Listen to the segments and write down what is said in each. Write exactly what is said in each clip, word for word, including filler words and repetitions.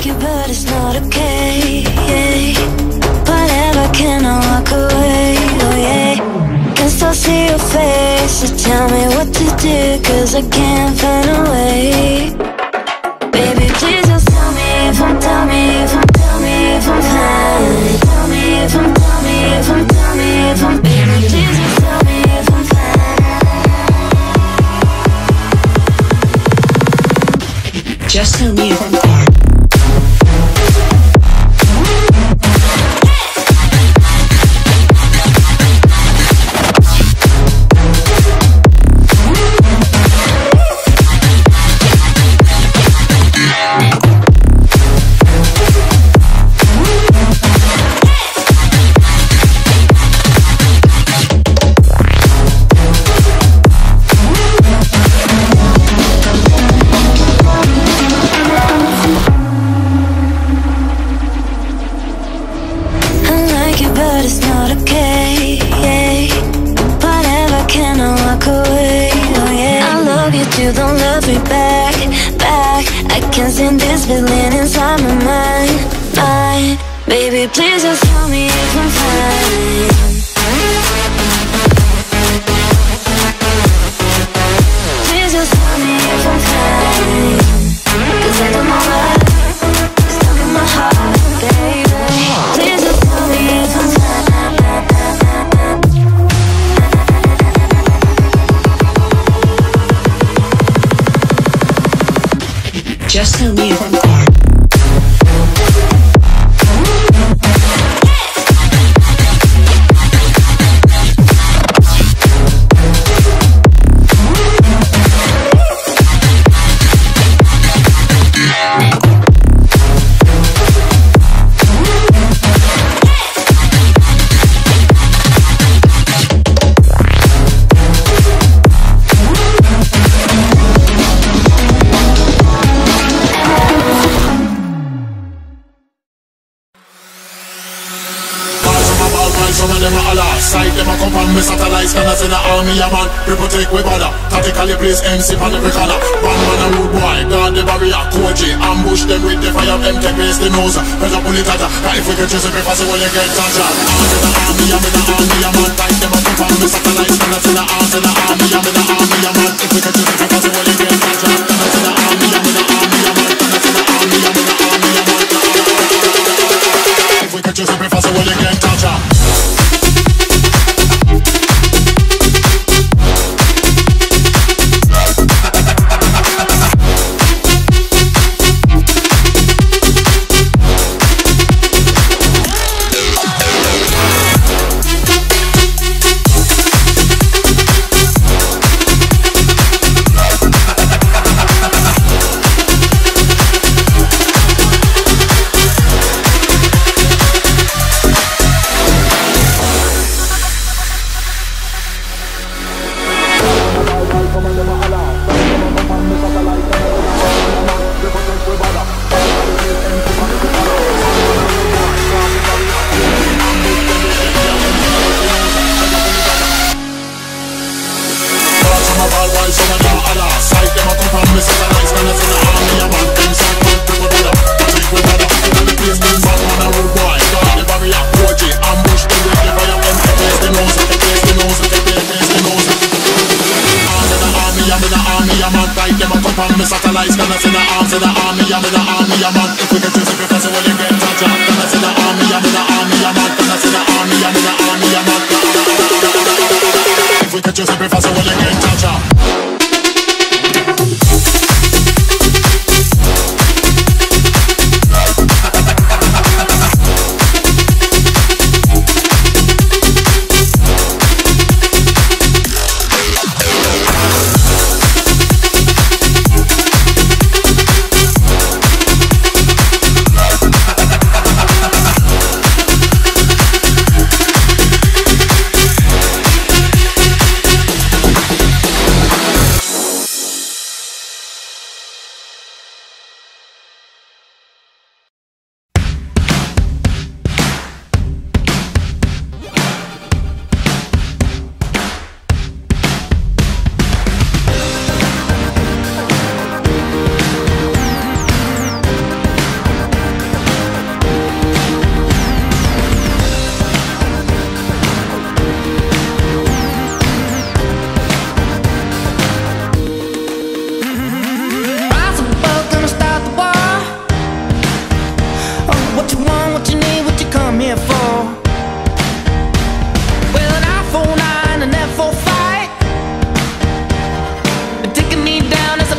like you, but it's not okay. Whatever, can I walk away? Oh yeah. Can still see your face, so tell me what to do, cause I can't find a way. Baby, please just tell me if I'm, tell me if I'm, tell me if I'm fine. Tell me if I'm, tell me if I'm, tell me if I'm, baby, please just tell me if I'm fine. Just tell me if I'm fine. Don't love me back, back. I can't stand this feeling inside my mind, mind. Baby, please just tell me if I'm fine. Please just tell me if I'm fine, cause I don't know why it's stuck in my heart, baby. Please just tell me if I'm fine. Just tell me if I'm fine. Sight them a come from me satellites, can I send a army a man. People take we bother, tactically place M C on every corner. One man a rude boy, guard the barrier, Koji. Ambush them with the fire, them take place the nose. Better pull it at her, if we can choose it before we get touched. I'm in the army, I'm in the army a man. Sight them a come from me satellites, can I send a arms in the army, I'm in the army a man. If we can choose it before we get touched. Can I send a army, I'm in the army a man. Can I send a army, I'm in the army a man. If we can choose it before we get touched. Satellites, gonna send the arms in the army, I'm in the army, I'm on. If we can choose it because when you get touched, gonna send the army, I'm in the army, I'm on. Gonna send the army, I'm in the army, I'm on. If we can choose it because when you get touched.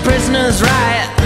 prisoners riot.